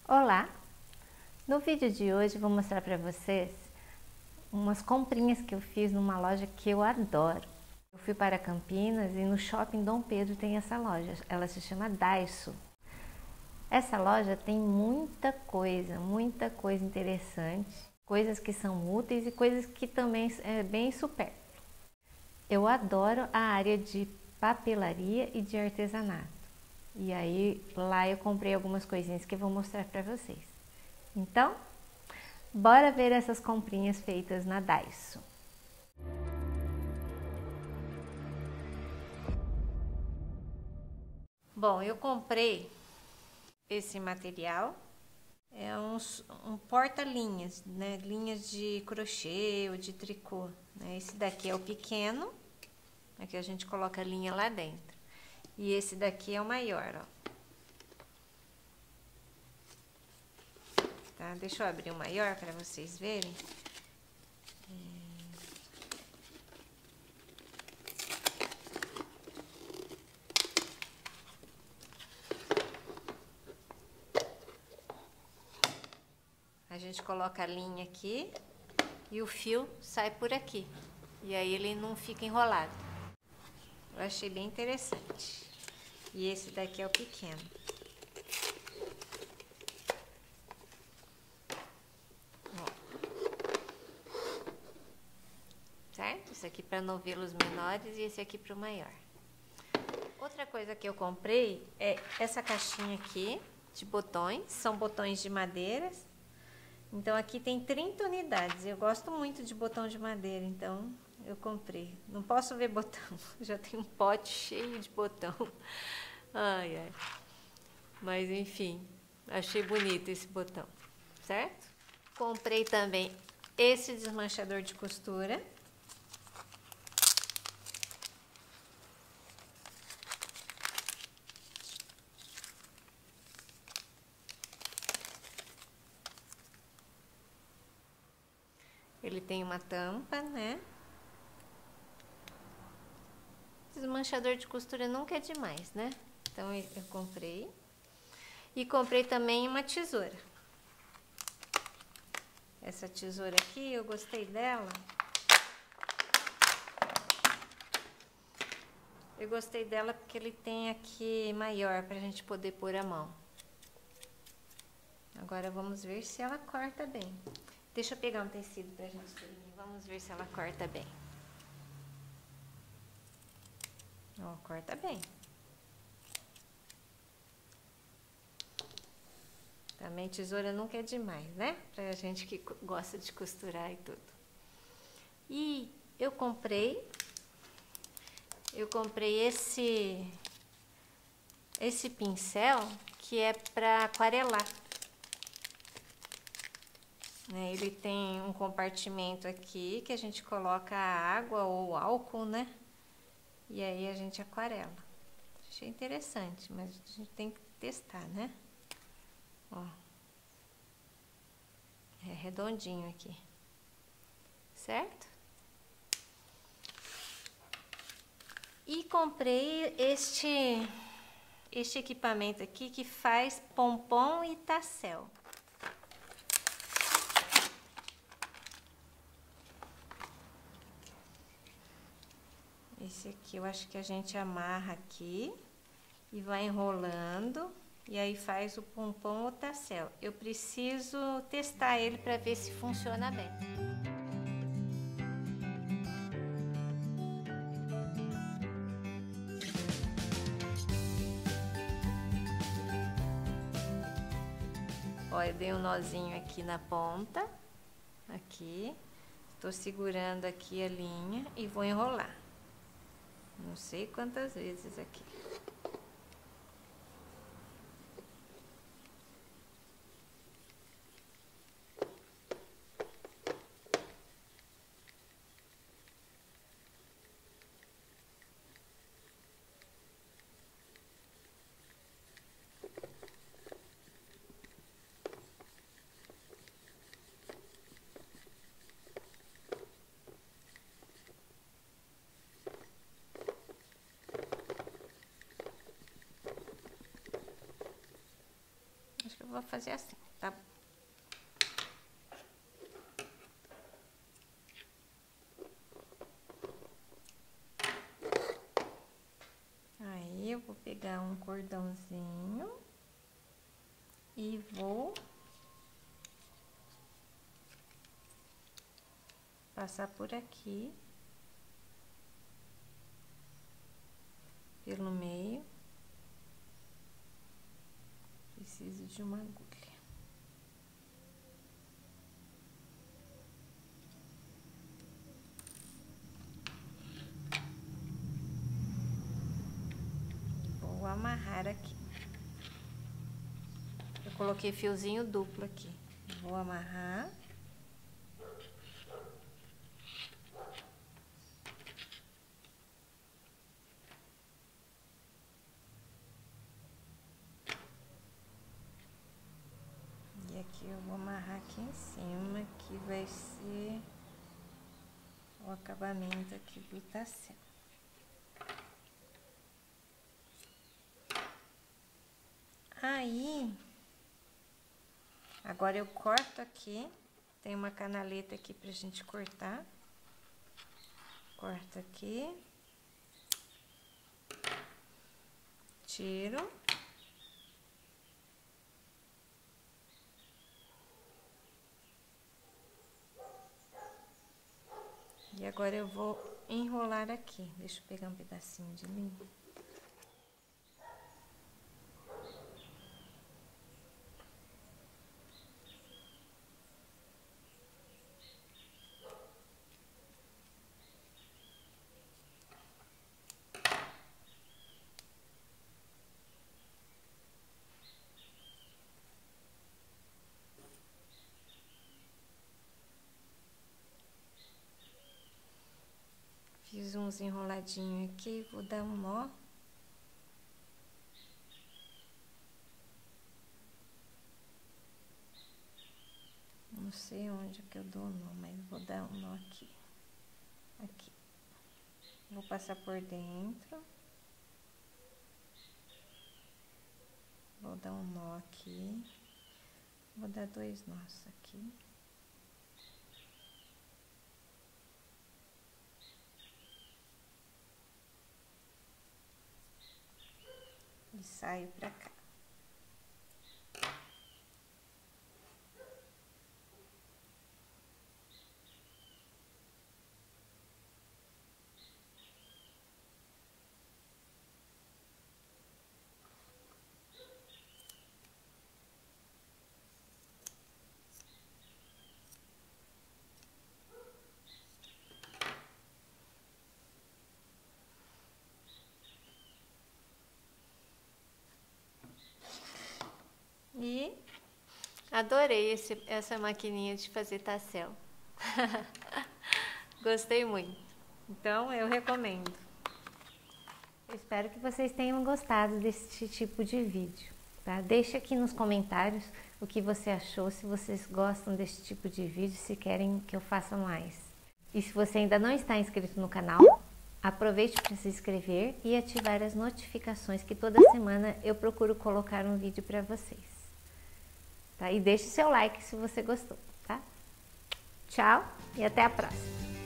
Olá! No vídeo de hoje vou mostrar para vocês umas comprinhas que eu fiz numa loja que eu adoro. Eu fui para Campinas e no Shopping Dom Pedro tem essa loja, ela se chama Daiso. Essa loja tem muita coisa interessante, coisas que são úteis e coisas que também é bem supérfluo. Eu adoro a área de papelaria e de artesanato. E aí lá eu comprei algumas coisinhas que eu vou mostrar para vocês. Então, bora ver essas comprinhas feitas na Daiso. Bom, eu comprei esse material, é um porta-linhas, né? Linhas de crochê ou de tricô, né? Esse daqui é o pequeno, aqui a gente coloca a linha lá dentro. E esse daqui é o maior, ó. Tá? Deixa eu abrir o maior para vocês verem. A gente coloca a linha aqui e o fio sai por aqui. E aí ele não fica enrolado. Eu achei bem interessante. E esse daqui é o pequeno. Certo? Esse aqui para novelos menores e esse aqui para o maior. Outra coisa que eu comprei é essa caixinha aqui de botões. São botões de madeira. Então aqui tem 30 unidades. Eu gosto muito de botão de madeira, então eu comprei. Não posso ver botão, já tem um pote cheio de botão. Ai, ai. Mas enfim, achei bonito esse botão, certo? Comprei também esse desmanchador de costura. Ele tem uma tampa, né? Desmanchador de costura nunca é demais, né? Então eu comprei. E comprei também uma tesoura. Essa tesoura aqui, eu gostei dela. Eu gostei dela porque ele tem aqui maior pra gente poder pôr a mão. Agora vamos ver se ela corta bem. Deixa eu pegar um tecido pra gente experimentar. Vamos ver se ela corta bem. Ó, corta bem. Também tesoura nunca é demais, né? Pra gente que gosta de costurar e tudo. E eu comprei esse pincel que é para aquarelar. Ele tem um compartimento aqui que a gente coloca água ou álcool, né? E aí a gente aquarela. Achei interessante, mas a gente tem que testar, né? Ó. É redondinho aqui. Certo? E comprei este equipamento aqui que faz pompom e tassel. Esse aqui eu acho que a gente amarra aqui e vai enrolando e aí faz o pompom ou tassel. Eu preciso testar ele para ver se funciona bem. Ó, eu dei um nozinho aqui na ponta, aqui, tô segurando aqui a linha e vou enrolar. Não sei quantas vezes aqui. eu vou fazer assim, tá? Aí eu vou pegar um cordãozinho e vou passar por aqui, pelo meio. Preciso de uma agulha. Vou amarrar aqui. Eu coloquei fiozinho duplo aqui. Vou amarrar. E aqui eu vou amarrar aqui em cima, que vai ser o acabamento aqui do tassel. Aí, agora eu corto aqui, tem uma canaleta aqui pra gente cortar. Corto aqui. Tiro. E agora eu vou enrolar aqui. Deixa eu pegar um pedacinho de linha. Fiz uns enroladinhos aqui, vou dar um nó. Não sei onde que eu dou o nó, mas vou dar um nó aqui. Aqui. Vou passar por dentro. Vou dar um nó aqui. Vou dar 2 nós aqui. E saio pra cá. E adorei essa maquininha de fazer tassel. Gostei muito. Então, eu recomendo. Eu espero que vocês tenham gostado desse tipo de vídeo, tá? Deixa aqui nos comentários o que você achou, se vocês gostam desse tipo de vídeo, se querem que eu faça mais. E se você ainda não está inscrito no canal, aproveite para se inscrever e ativar as notificações, que toda semana eu procuro colocar um vídeo para vocês. Tá? E deixe seu like se você gostou, tá? Tchau e até a próxima!